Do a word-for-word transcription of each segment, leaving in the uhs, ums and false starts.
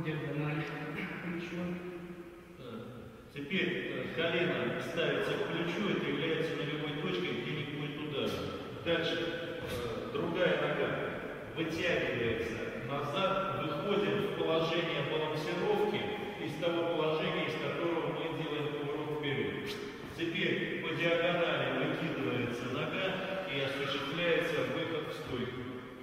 диагонально плечо. Теперь колено ставится к плечу, это является нулевой точкой, где не будет удара. Дальше другая нога вытягивается назад, выходим в положение балансировки из того положения, из которого мы делаем поворот вперед. Теперь по диагонали выкидывается нога и осуществляется выход в стойку.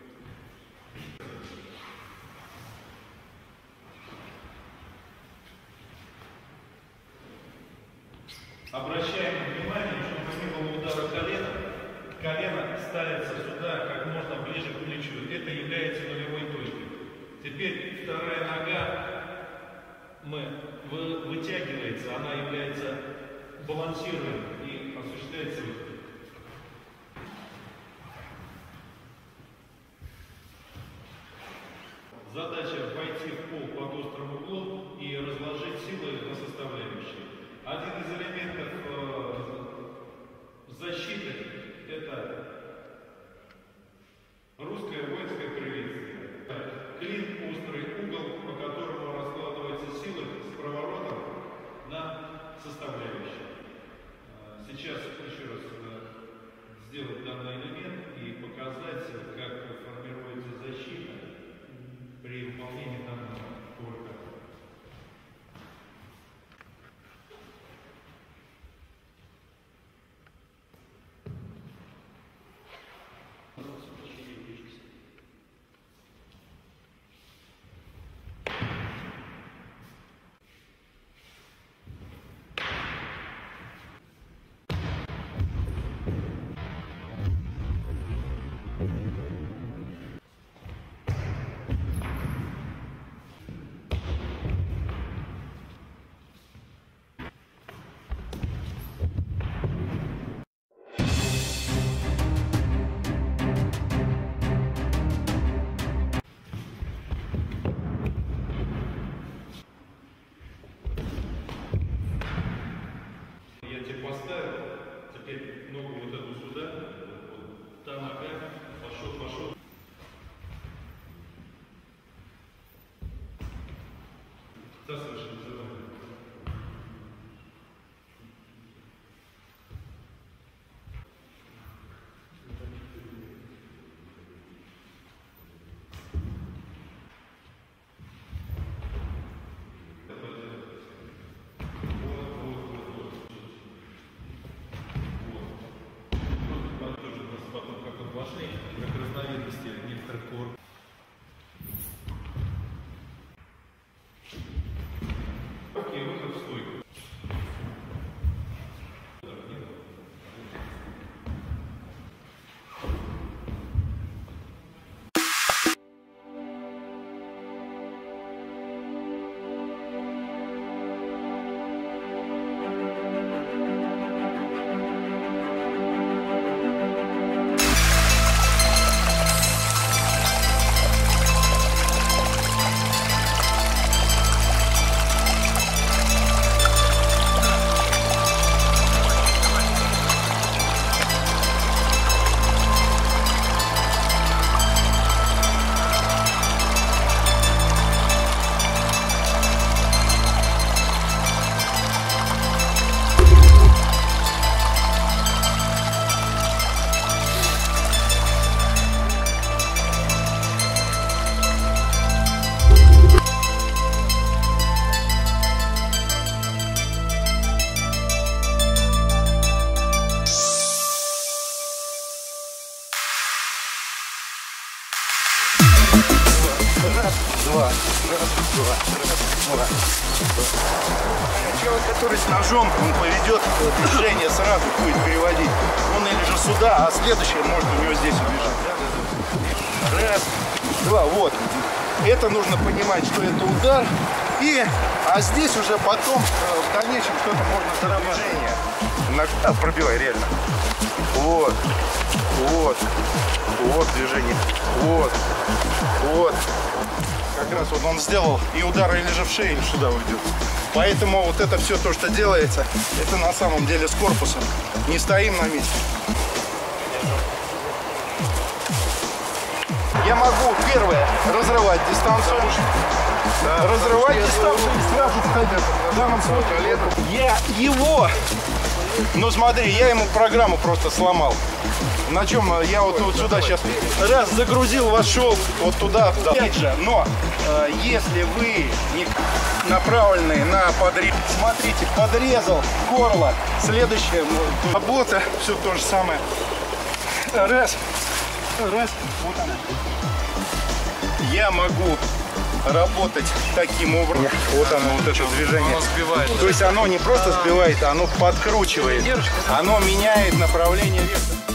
Обращаем внимание, чтобы не было удара колена, колено ставится сюда как можно ближе к плечу. Это является нулевой точкой. Теперь вторая нога мы, вы, вытягивается, она является балансируемой и осуществляется выход. Задача войти в пол под острым углом и разложить силы на составляющие. Один из элементов э, защиты – это русское воинское приветствие. Клин, острый угол, по которому раскладываются силы с проворотом на составляющие. Сейчас еще раз сделать данный элемент и показать, как формируется защита при выполнении данного кувырка. Теперь ногу вот эту сюда, вот, та нога, пошел, пошел. Совершенно забавно. Как разновидности некоторых кувырков. И выход в стойку. Раз, два, раз, два, раз, два. Человек, который с ножом, он поведет движение, сразу будет переводить. Он или же сюда, а следующее может у него здесь убежать. Раз, два, вот. Это нужно понимать, что это удар. И, а здесь уже потом, в дальнейшем, что-то можно движение. А, пробивай, реально. Вот, вот, вот движение, вот, вот. Как раз вот он сделал, и удар или же в шею, или сюда уйдет. Поэтому вот это все то, что делается, это на самом деле с корпусом. Не стоим на месте. Я могу, первое, разрывать дистанцию. Да. разрывать дистанцию и сразу входить. В данном случае я его, ну смотри, я ему программу просто сломал. На чем я вот, вот сюда сейчас раз загрузил, вошел вот туда, туда. Опять же, но э, если вы не направленные на подрез, смотрите, подрезал горло, следующая работа, все то же самое. Раз, раз, вот она. Я могу работать таким образом. Вот оно, вот это движение. То есть оно не просто сбивает, оно подкручивает. Оно меняет направление вектора.